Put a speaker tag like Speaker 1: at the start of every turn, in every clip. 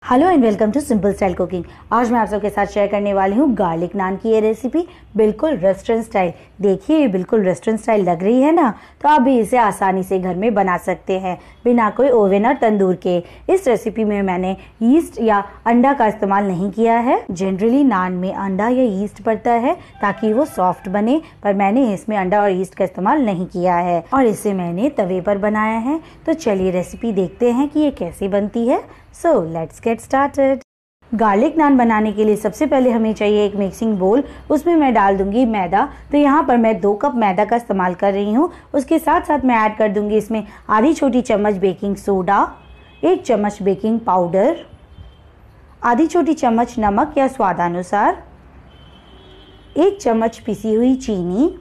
Speaker 1: Hello and welcome to simple style cooking. आज मैं आप सबके साथ शेयर करने वाली हूँ गार्लिक नान की ये रेसिपी, बिल्कुल रेस्टोरेंट स्टाइल। देखिए ये बिल्कुल रेस्टोरेंट स्टाइल लग रही है ना, तो आप भी इसे आसानी से घर में बना सकते हैं बिना कोई ओवन और तंदूर के। इस रेसिपी में मैंने यीस्ट या अंडा का इस्तेमाल नहीं किया है। जनरली नान में अंडा या यीस्ट पड़ता है ताकि वो सॉफ्ट बने, पर मैंने इसमें अंडा और यीस्ट का इस्तेमाल नहीं किया है और इसे मैंने तवे पर बनाया है। तो चलिए रेसिपी देखते हैं कि ये कैसे बनती है। So let's get started। Garlic naan बनाने के लिए सबसे पहले हमें चाहिए एक मिक्सिंग बोल। उसमें मैं डाल दूंगी मैदा। तो यहाँ पर मैं 2 कप मैदा का इस्तेमाल कर रही हूँ। उसके साथ साथ मैं ऐड कर दूंगी इसमें आधी छोटी चम्मच बेकिंग सोडा, 1 चम्मच बेकिंग पाउडर, आधी छोटी चम्मच नमक या स्वादानुसार, 1 चम्मच पिसी हुई चीनी,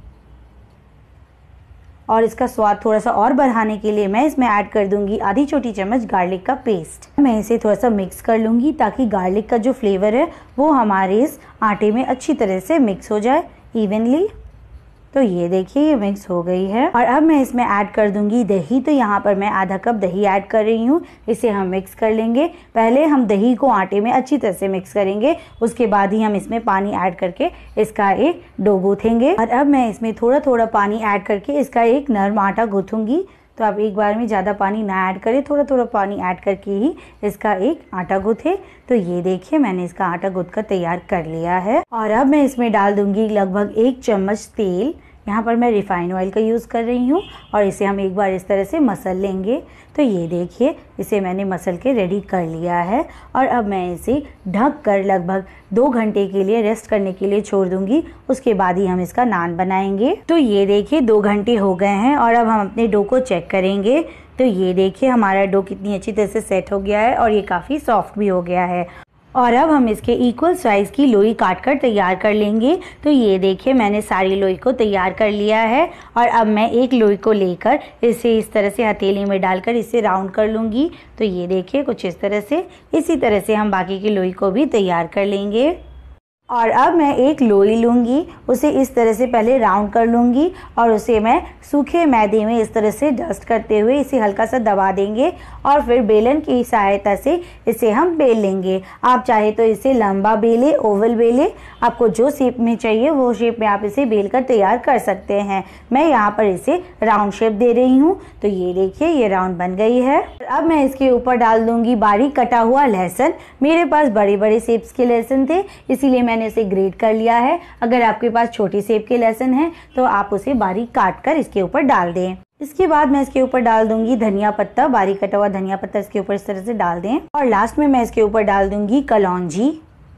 Speaker 1: और इसका स्वाद थोड़ा सा और बढ़ाने के लिए मैं इसमें ऐड कर दूंगी आधी छोटी चम्मच गार्लिक का पेस्ट। मैं इसे थोड़ा सा मिक्स कर लूंगी ताकि गार्लिक का जो फ्लेवर है वो हमारे इस आटे में अच्छी तरह से मिक्स हो जाए इवनली। तो ये देखिए ये मिक्स हो गई है। और अब मैं इसमें ऐड कर दूंगी दही। तो यहाँ पर मैं आधा कप दही ऐड कर रही हूँ। इसे हम मिक्स कर लेंगे। पहले हम दही को आटे में अच्छी तरह से मिक्स करेंगे, उसके बाद ही हम इसमें पानी ऐड करके इसका एक डो गूंथेंगे। और अब मैं इसमें थोड़ा थोड़ा पानी ऐड करके इसका एक नरम आटा गूंथूंगी। तो आप एक बार में ज़्यादा पानी ना ऐड करें, थोड़ा थोड़ा पानी ऐड करके ही इसका एक आटा गूंथे। तो ये देखिए मैंने इसका आटा गूंथ कर तैयार कर लिया है। और अब मैं इसमें डाल दूंगी लगभग 1 चम्मच तेल। यहाँ पर मैं रिफाइंड ऑयल का यूज़ कर रही हूँ और इसे हम एक बार इस तरह से मसल लेंगे। तो ये देखिए इसे मैंने मसल के रेडी कर लिया है। और अब मैं इसे ढक कर लगभग 2 घंटे के लिए रेस्ट करने के लिए छोड़ दूंगी। उसके बाद ही हम इसका नान बनाएंगे। तो ये देखिए 2 घंटे हो गए हैं और अब हम अपने डो को चेक करेंगे। तो ये देखिए हमारा डो कितनी अच्छी तरह से सेट हो गया है और ये काफ़ी सॉफ्ट भी हो गया है। और अब हम इसके इक्वल साइज़ की लोई काट कर तैयार कर लेंगे। तो ये देखिए मैंने सारी लोई को तैयार कर लिया है। और अब मैं एक लोई को लेकर इसे इस तरह से हथेली में डालकर इसे राउंड कर लूँगी। तो ये देखिए कुछ इस तरह से, इसी तरह से हम बाकी की लोई को भी तैयार कर लेंगे। और अब मैं एक लोई लूँगी, उसे इस तरह से पहले राउंड कर लूँगी और उसे मैं सूखे मैदे में इस तरह से डस्ट करते हुए इसे हल्का सा दबा देंगे और फिर बेलन की सहायता से इसे हम बेल लेंगे। आप चाहे तो इसे लंबा बेले, ओवल बेले, आपको जो शेप में चाहिए वो शेप में आप इसे बेल कर तैयार कर सकते हैं। मैं यहाँ पर इसे राउंड शेप दे रही हूँ। तो ये देखिए ये राउंड बन गई है। अब मैं इसके ऊपर डाल दूँगी बारीक कटा हुआ लहसुन। मेरे पास बड़े बड़े शेप्स के लहसुन थे, इसीलिए मैंने इसे ग्रेट कर लिया है। अगर आपके पास छोटी शेप के लहसुन है तो आप उसे बारीक काट कर इसके ऊपर डाल दें। इसके बाद मैं इसके ऊपर डाल दूंगी धनिया पत्ता, बारीक कटा हुआ धनिया पत्ता इसके ऊपर इस तरह से डाल दें। और लास्ट में मैं इसके ऊपर डाल दूंगी कलौंजी।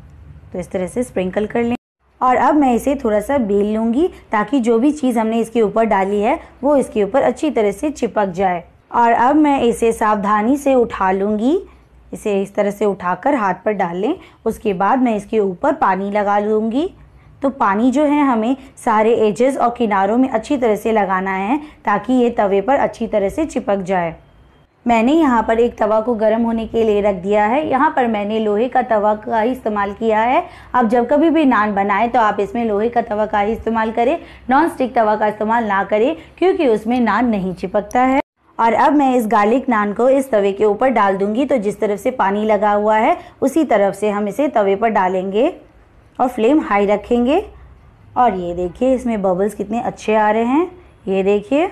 Speaker 1: तो इस तरह से स्प्रिंकल कर लें। और अब मैं इसे थोड़ा सा बेल लूंगी ताकि जो भी चीज़ हमने इसके ऊपर डाली है वो इसके ऊपर अच्छी तरह से चिपक जाए। और अब मैं इसे सावधानी से उठा लूंगी। इसे इस तरह से उठाकर हाथ पर डाल लें। उसके बाद मैं इसके ऊपर पानी लगा लूँगी। तो पानी जो है हमें सारे एजेस और किनारों में अच्छी तरह से लगाना है ताकि ये तवे पर अच्छी तरह से चिपक जाए। मैंने यहाँ पर एक तवा को गर्म होने के लिए रख दिया है। यहाँ पर मैंने लोहे का तवा का ही इस्तेमाल किया है। आप जब कभी भी नान बनाएं तो आप इसमें लोहे का तवा का ही इस्तेमाल करें, नॉन स्टिक तवा का इस्तेमाल ना करें क्योंकि उसमें नान नहीं चिपकता है। और अब मैं इस गार्लिक नान को इस तवे के ऊपर डाल दूंगी। तो जिस तरफ से पानी लगा हुआ है उसी तरफ से हम इसे तवे पर डालेंगे और फ्लेम हाई रखेंगे। और ये देखिए इसमें बबल्स कितने अच्छे आ रहे हैं, ये देखिए।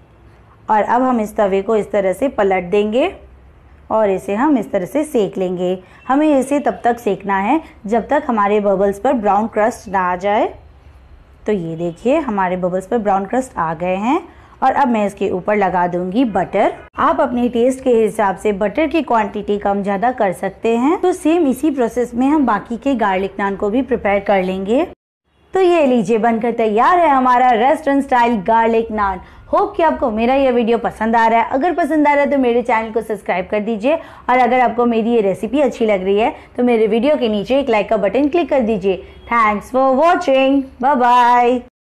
Speaker 1: और अब हम इस तवे को इस तरह से पलट देंगे और इसे हम इस तरह से सेक लेंगे। हमें इसे तब तक सेकना है जब तक हमारे बबल्स पर ब्राउन क्रस्ट ना आ जाए। तो ये देखिए हमारे बबल्स पर ब्राउन क्रस्ट आ गए हैं। और अब मैं इसके ऊपर लगा दूंगी बटर। आप अपने टेस्ट के हिसाब से बटर की क्वांटिटी कम ज़्यादा कर सकते हैं। तो सेम इसी प्रोसेस में हम बाकी के गार्लिक नान को भी प्रिपेयर कर लेंगे। तो ये लीजिए बनकर तैयार है हमारा restaurant style garlic naan. Hope कि आपको मेरा ये वीडियो पसंद आ रहा है। अगर पसंद आ रहा है तो मेरे चैनल को सब्सक्राइब कर दीजिए। और अगर आपको मेरी ये रेसिपी अच्छी लग रही है तो मेरे वीडियो के नीचे एक लाइक का बटन क्लिक कर दीजिए। Thanks for watching, bye bye.